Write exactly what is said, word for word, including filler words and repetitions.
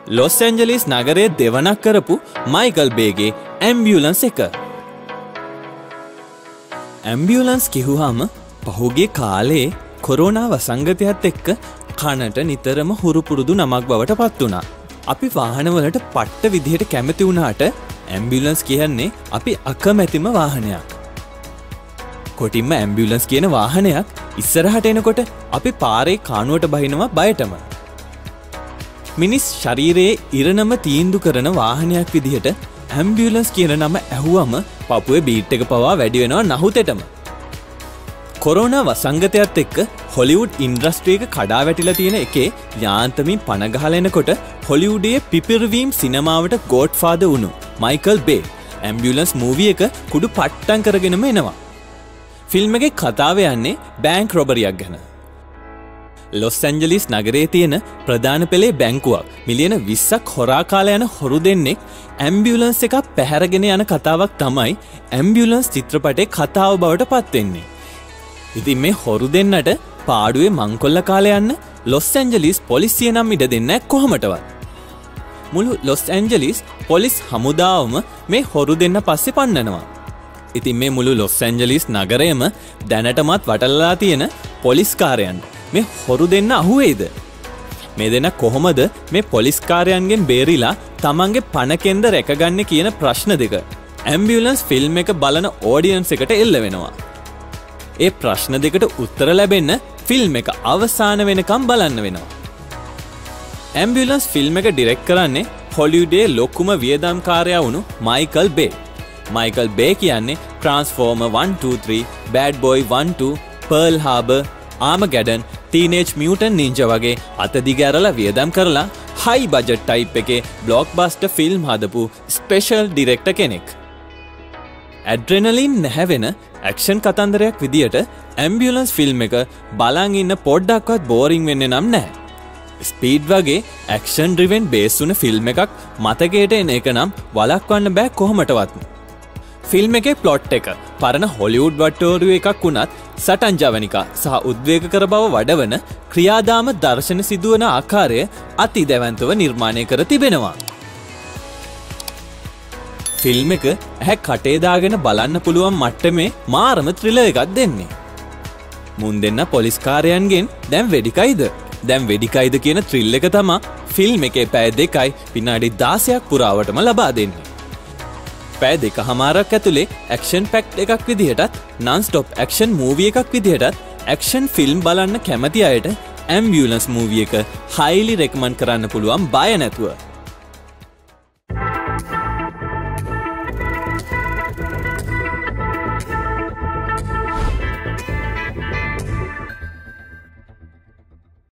Los Angeles නගරයේ දෙවනක් කරපු මයිකල් බේගේ ඇම්බියුලන්ස් එක. ඇම්බියුලන්ස් කිව්වහම පහුගිය කාලේ කොරෝනා වසංගතයත් එක්ක කනට නිතරම හුරු පුරුදු නමක් බවට පත් වුණා. අපි වාහනවලට පට්ට විදිහට කැමති වුණාට ඇම්බියුලන්ස් කියන්නේ අපි අකමැතිම වාහනයක්. කොටින්ම ඇම්බියුලන්ස් කියන වාහනයක් ඉස්සරහට එනකොට අපි පාරේ කානුවට බහිනවා බයටම. මිනිස් ශරීරයේ ඉරණම තීන්දු කරන වාහනයක් විදිහට ඇම්බියුලන්ස් කියන නම ඇහුවම පපුවේ බීට් එක පවා වැඩි වෙනවා නහුතෙටම. කොරෝනා වසංගතයත් එක්ක හොලිවුඩ් ඉන්ඩස්ට්‍රි එක කඩා වැටිලා තියෙන එකේ යාන්තමින් පණ ගහලා එනකොට හොලිවුඩයේ පිපිරවීම් සිනමාවට ගෝඩ්ෆාදර් වුණු මයිකල් බේ ඇම්බියුලන්ස් මූවි එක කුඩු පට්ටම් කරගෙනම එනවා. ෆිල්ම් එකේ කතාව යන්නේ බැංක් රොබරියක් ගැන. ලොස් ඇන්ජලිස් නගරයේ තියෙන ප්‍රධාන පෙළේ බැංකුවක් මිලියන විස්සක් හොරා කාලා යන හොරු දෙන්නෙක් ඇම්බියුලන්ස් එකක් පැහැරගෙන යන කතාවක් තමයි ඇම්බියුලන්ස් චිත්‍රපටයේ කතාව බවට පත් වෙන්නේ. ඉතින් මේ හොරු දෙන්නට පාඩුවේ මංකොල්ල කාලා යන්න ලොස් ඇන්ජලිස් පොලිසිය නම් ඉඩ දෙන්නේ කොහොමටවත්. මුළු ලොස් ඇන්ජලිස් පොලිස් හමුදාවම මේ හොරු දෙන්න පස්සේ පන්නනවා. ඉතින් මේ මුළු ලොස් ඇන්ජලිස් නගරයම දැනටමත් වටලලා තියෙන පොලිස්කාරයන් මේ හොරු දෙන්න අහුවේද? මේ දෙන්න කොහොමද මේ පොලිස්කාරයන්ගෙන් බේරිලා තමන්ගේ පණකෙන්ද රැකගන්නේ කියන ප්‍රශ්න දෙක ඇම්බියුලන්ස් ෆිල්ම් එක බලන ඔඩියන්ස් එකට එල්ල වෙනවා. ඒ ප්‍රශ්න දෙකට උත්තර ලැබෙන්න ෆිල්ම් එක අවසාන වෙනකම් බලන්න වෙනවා. ඇම්බියුලන්ස් ෆිල්ම් එක ඩිරෙක්ට් කරන්නේ හොලිවුඩේ ලොකුම වියදම්කාරයා වුණු මයිකල් බේ. මයිකල් බේ කියන්නේ transformer one two three, Bad Boy one two, Pearl Harbor, Armageddon, Teenage Mutant Ninja වගේ අතදිග ඇරලා වියදම් කරලා හයි බජට් ටයිප් එකේ බ්ලොක්බස්ටර් ෆිල්ම් හදපු ස්පෙෂල් ඩිරෙක්ටර් කෙනෙක්. ඇඩ්‍රෙනලින් නැහැවෙන ඇක්ෂන් කතන්දරයක් විදියට ඇම්බියුලන්ස් ෆිල්ම් එක බලන් ඉන්න පොඩ්ඩක්වත් බෝරිං වෙන්නේ නම් නැහැ. ස්පීඩ් වගේ ඇක්ෂන් ඩ්‍රිවෙන් බේස් වුණ ෆිල්ම් එකක් මතකයට එන එක නම් වළක්වන්න බෑ කොහොමටවත්. ෆිල්ම් එකේ ප්ලොට් එක පරණ හොලිවුඩ් වට්ටෝරුව එකක් වුණත් සටන් ජවනිකා සහ උද්වේගකර බව වඩවන ක්‍රියාදාම දර්ශන සිදුවන ආකාරය අති දැවැන්තව නිර්මාණය කර තිබෙනවා. ෆිල්ම් එක ඇහැ කටේ දාගෙන බලන්න පුළුවන් මට්ටමේ මාරම ත්‍රිලර් එකක් දෙන්නේ. මුන් දෙන්න පොලිස්කාරයන්ගෙන් දැන් වෙඩිකයිද? දැන් වෙඩිකයිද කියන ත්‍රිල් එක තමයි ෆිල්ම් එකේ පැය දෙකයි විනාඩි දාසයක් පුරාවටම ලබා දෙන්නේ. පැය දෙකමාරක් ඇතුලේ ඇක්ෂන් පැක්ට් එකක් විදිහටත් නන් ස්ටොප් ඇක්ෂන් මූවි එකක් විදිහටත් ඇක්ෂන් ෆිල්ම් බලන්න කැමති අයට ඇම්බියුලන්ස් මූවි එක හයිලි රෙකමන්ඩ් කරන්න පුළුවන් බය නැතුව.